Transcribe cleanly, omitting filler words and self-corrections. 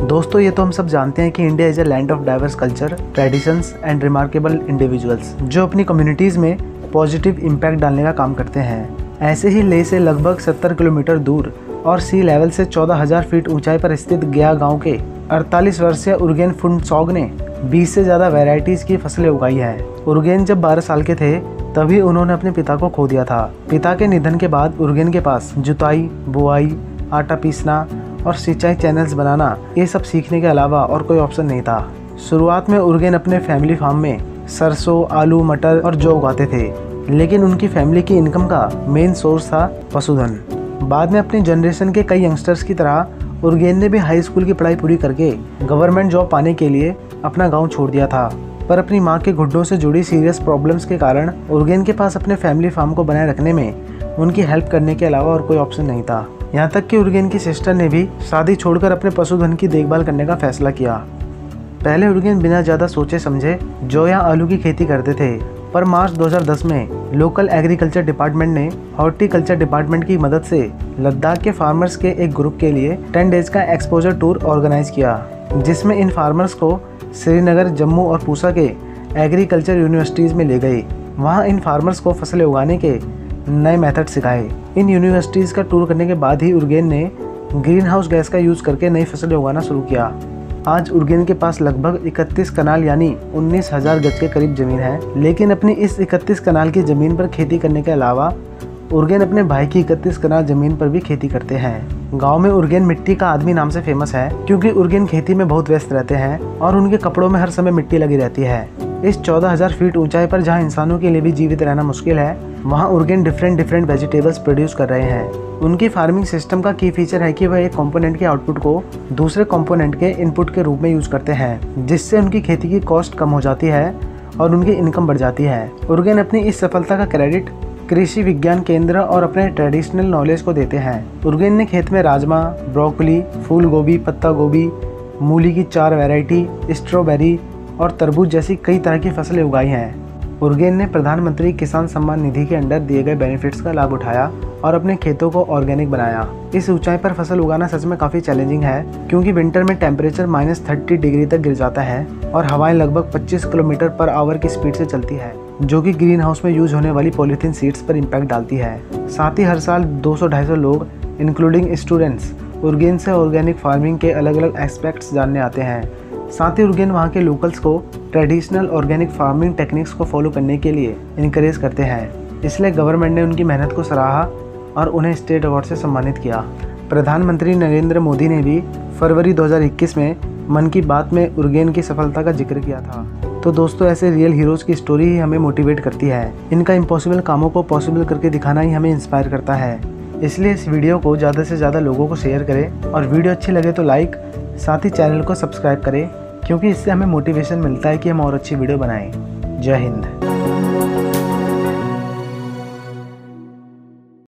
दोस्तों ये तो हम सब जानते हैं कि India is a land of diverse culture, traditions and remarkable individuals जो अपनी कम्युनिटीज़ में पॉजिटिव इम्पैक्ट डालने का काम करते हैं। ऐसे ही लेह से लगभग 70 किलोमीटर दूर और सी लेवल से 14,000 फीट ऊंचाई पर स्थित गया गांव के 48 वर्षीय उर्गेन फुंटसॉग ने 20 से ज़्यादा वैरायटीज़ की फसलें उगाई हैं। उर्गेन जब 12 साल के थे तभी उन्होंने अपने पिता को खो दिया था। पिता के निधन के बाद उर्गेन के पास जुताई, बुआई, आटा पीसना और सिंचाई चैनल्स बनाना ये सब सीखने के अलावा और कोई ऑप्शन नहीं था। शुरुआत में उर्गेन अपने फैमिली फार्म में सरसों, आलू, मटर और जौ उगाते थे, लेकिन उनकी फैमिली की इनकम का मेन सोर्स था पशुधन। बाद में अपनी जनरेशन के कई यंगस्टर्स की तरह उर्गेन ने भी हाई स्कूल की पढ़ाई पूरी करके गवर्नमेंट जॉब पाने के लिए अपना गाँव छोड़ दिया था। पर अपनी माँ के घुटनों से जुड़ी सीरियस प्रॉब्लम्स के कारण उर्गेन के पास अपने फैमिली फार्म को बनाए रखने में उनकी हेल्प करने के अलावा और कोई ऑप्शन नहीं था। यहाँ तक कि उर्गेन की सिस्टर ने भी शादी छोड़कर अपने पशुधन की देखभाल करने का फैसला किया। पहले उर्गेन बिना ज़्यादा सोचे समझे जौ या आलू की खेती करते थे, पर मार्च 2010 में लोकल एग्रीकल्चर डिपार्टमेंट ने हॉर्टिकल्चर डिपार्टमेंट की मदद से लद्दाख के फार्मर्स के एक ग्रुप के लिए 10 डेज का एक्सपोजर टूर ऑर्गेनाइज किया, जिसमें इन फार्मर्स को श्रीनगर, जम्मू और पूसा के एग्रीकल्चर यूनिवर्सिटीज़ में ले गए। वहाँ इन फार्मर्स को फसलें उगाने के नए मेथड सिखाए। इन यूनिवर्सिटीज़ का टूर करने के बाद ही उर्गेन ने ग्रीन हाउस गैस का यूज़ करके नई फसलें उगाना शुरू किया। आज उर्गेन के पास लगभग 31 कनाल यानी 19,000 गज के करीब ज़मीन है, लेकिन अपनी इस 31 कनाल की ज़मीन पर खेती करने के अलावा उर्गेन अपने भाई की 31 कनाल ज़मीन पर भी खेती करते हैं। गांव में उर्गेन मिट्टी का आदमी नाम से फेमस है, क्योंकि उर्गेन खेती में बहुत व्यस्त रहते हैं और उनके कपड़ों में हर समय मिट्टी लगी रहती है। इस 14,000 फीट ऊंचाई पर जहां इंसानों के लिए भी जीवित रहना मुश्किल है, वहां उर्गेन डिफरेंट वेजिटेबल्स प्रोड्यूस कर रहे हैं। उनकी फार्मिंग सिस्टम का की फीचर है कि वह एक कंपोनेंट के आउटपुट को दूसरे कंपोनेंट के इनपुट के रूप में यूज करते हैं, जिससे उनकी खेती की कॉस्ट कम हो जाती है और उनकी इनकम बढ़ जाती है। उर्गेन अपनी इस सफलता का क्रेडिट कृषि विज्ञान केंद्र और अपने ट्रेडिशनल नॉलेज को देते हैं। उर्गेन ने खेत में राजमा, ब्रोकली, फूल गोभी, पत्ता गोभी, मूली की 4 वैरायटी, स्ट्रॉबेरी और तरबूज जैसी कई तरह की फसलें उगाई हैं। उर्गेन ने प्रधानमंत्री किसान सम्मान निधि के अंडर दिए गए बेनिफिट्स का लाभ उठाया और अपने खेतों को ऑर्गेनिक बनाया। इस ऊंचाई पर फसल उगाना सच में काफ़ी चैलेंजिंग है, क्योंकि विंटर में टेम्परेचर -30 डिग्री तक गिर जाता है और हवाएं लगभग 25 किलोमीटर पर आवर की स्पीड से चलती है, जो कि ग्रीन हाउस में यूज होने वाली पॉलीथीन सीड्स पर इम्पैक्ट डालती है। साथ ही हर साल 200-250 लोग इंक्लूडिंग स्टूडेंट्स उर्गेन से ऑर्गेनिक फार्मिंग के अलग अलग एस्पेक्ट्स जानने आते हैं। साथ ही उर्गेन वहाँ के लोकल्स को ट्रेडिशनल ऑर्गेनिक फार्मिंग टेक्निक्स को फॉलो करने के लिए इनकरेज करते हैं। इसलिए गवर्नमेंट ने उनकी मेहनत को सराहा और उन्हें स्टेट अवार्ड से सम्मानित किया। प्रधानमंत्री नरेंद्र मोदी ने भी फरवरी 2021 में मन की बात में उर्गेन की सफलता का जिक्र किया था। तो दोस्तों, ऐसे रियल हीरोज़ की स्टोरी ही हमें मोटिवेट करती है। इनका इम्पॉसिबल कामों को पॉसिबल करके दिखाना ही हमें इंस्पायर करता है। इसलिए इस वीडियो को ज़्यादा से ज़्यादा लोगों को शेयर करें और वीडियो अच्छी लगे तो लाइक, साथ ही चैनल को सब्सक्राइब करें, क्योंकि इससे हमें मोटिवेशन मिलता है कि हम और अच्छी वीडियो बनाएं। जय हिंद।